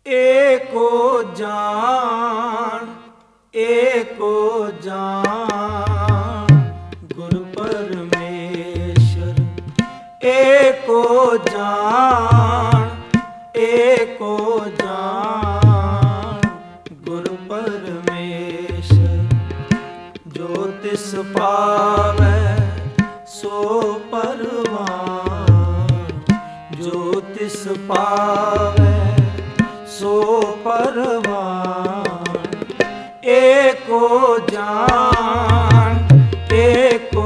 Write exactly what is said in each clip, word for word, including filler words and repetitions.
एको जान एको जान गुरु परमेश्वर, एको जान एको जान गुरु परमेश्वर। जो तिस पावै सो परवान, जो तिस पावै सो परवान। एको जान एको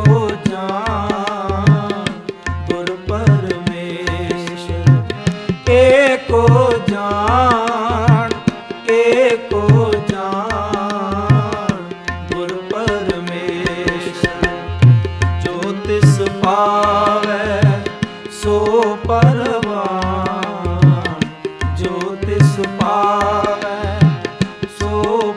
जान गुरु परमेश्वर, एको जान एको जान गुरु परमेश्वर। जो तिस पावै सो परवान, जो तिस पावै सो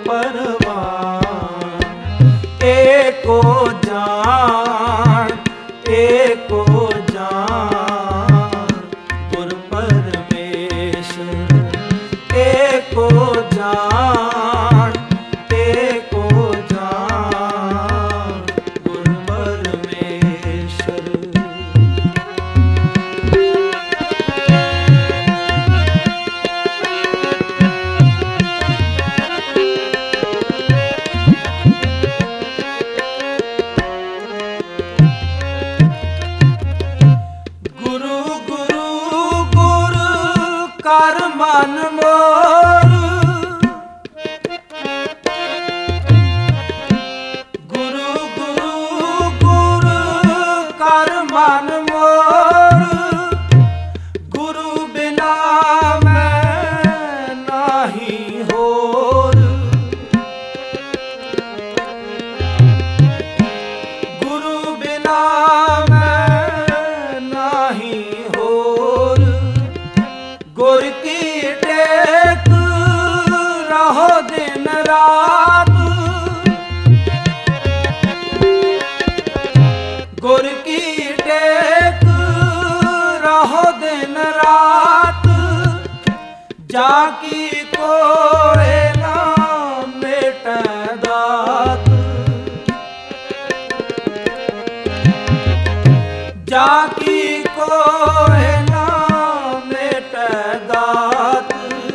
परवान। एको जान एको जान गुरु परमेश्वर, एको जान एको जान गुरु परमेश्वर। कर मन मोर, गुरु गुरु गुरु कर मन मोर। गुरु बिना मैं नाही होर, गुरु बिना मैं नाही होर। गुर की टेक रहो दिन रात, गुर की टेक रहो दिन रात। जाकी कोय ना मेटै दात, जाकी कोय ना मेटै दात,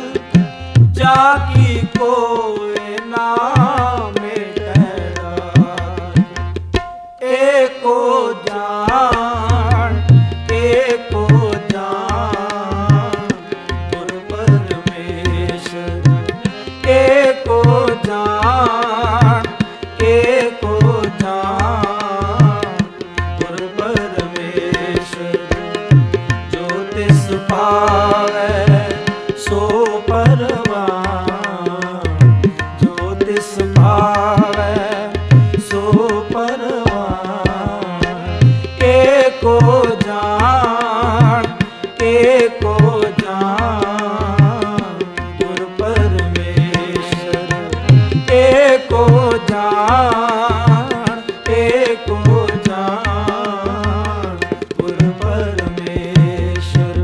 जाकी कोय ना मेटै दात। एको जान एको जान गुरु परमेश्वर, एको जान एको जान गुरु परमेश्वर। जो तिस पावै सो परवान, जो तिस पावै सो परवान। एको जान एको जान गुरु परमेश्वर, एको जान एको जान गुरु परमेश्वर।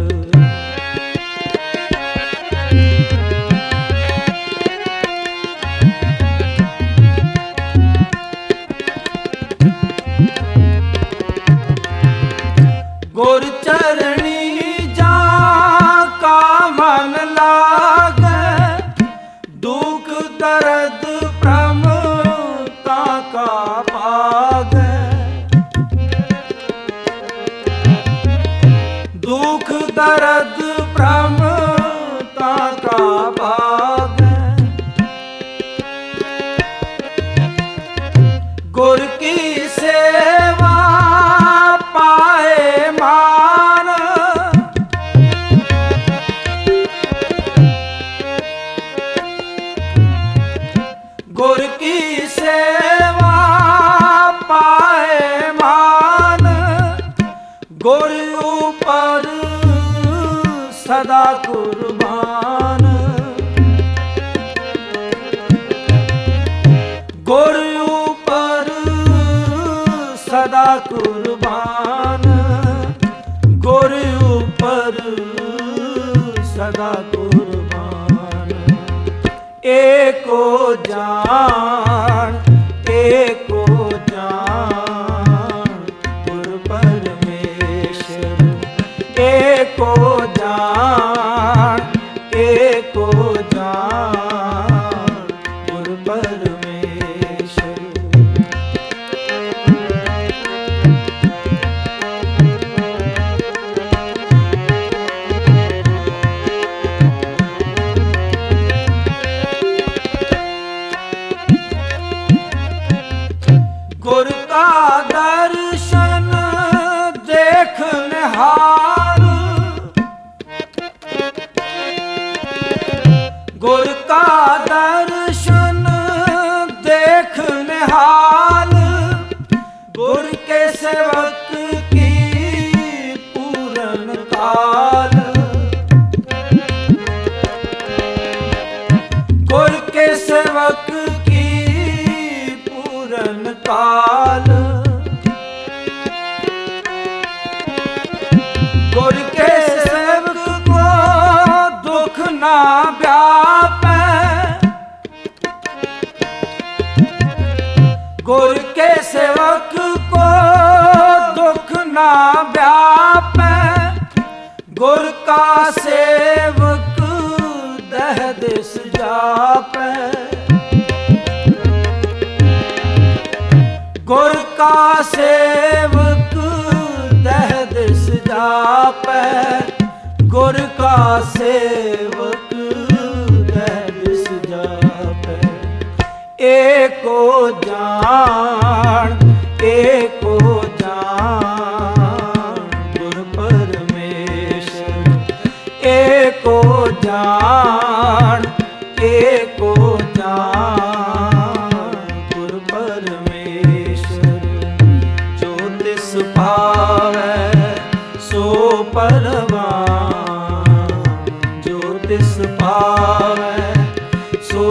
गुर चरणी जा का मन लागे, दुख दर्द प्रमता का पागे। दुख दर्द प्रमता का पागे। गुर की सेवा पाए मान, जान एको जान गुर परमेश्वर एको जान एको जान गुर परमेश्वर। गुर का दर्शन देख निहाल गुर का दर्शन देख निहाल गुर के सेवक की पूरन काल गुर के सेवक की पूरन काल गुर के सेवक को दुख ना व्यापे गुर के सेवक को दुख ना व्यापे गुर का सेवक दह दिस जापे गुर का सेवक दह दिस जापे गुर का सेवक दह दिस जापे। एको जान एको जान गुर परमेश्वर एको जान एको जान गुर परमेश्वर। जो तिस पावै सो परवान जो तिस पावै सो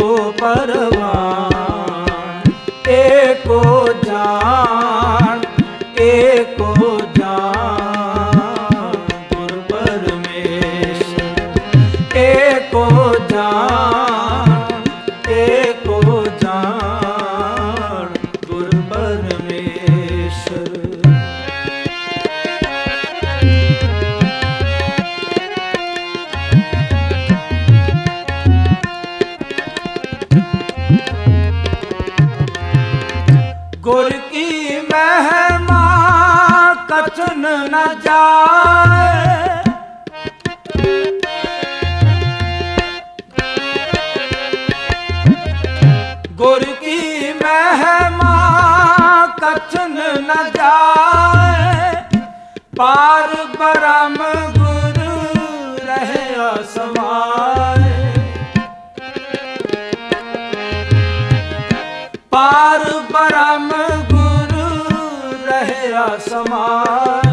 परवान एको जान एको जान गुर परमेश्वर एको जान एको जान गुर परमेश्वर। गुर की महिमा कथन न जाए गुर की महिमा कथन न जाए पार ब्रह्म गुरु रहे असमाए पार ब्रह्म गुरु रहे असमाए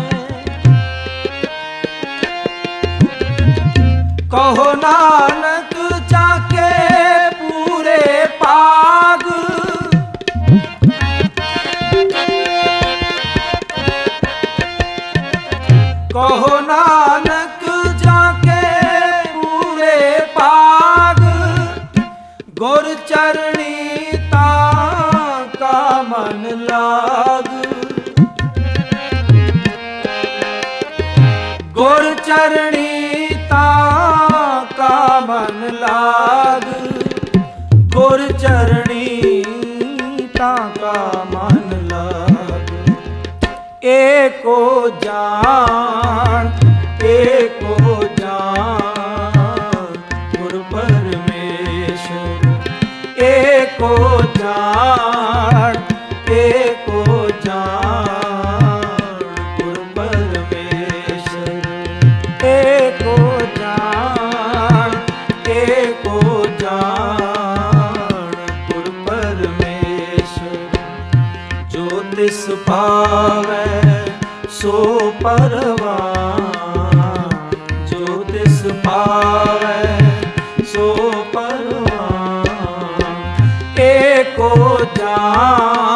कहो नानक जाके पूरे पाग कहो नानक जाके पूरे पाग गुर चरणी का मन लाग गुर चरणी का मन लाग गुर चरणी का मन लाग। एको जान एको जान गुर परमेश्वर एको जान एको जान गुर परमेश्वर एको जान एको जान गुर परमेश्वर। जो तिस पावै सो परवान जो तिस पावै सो परवान एको जान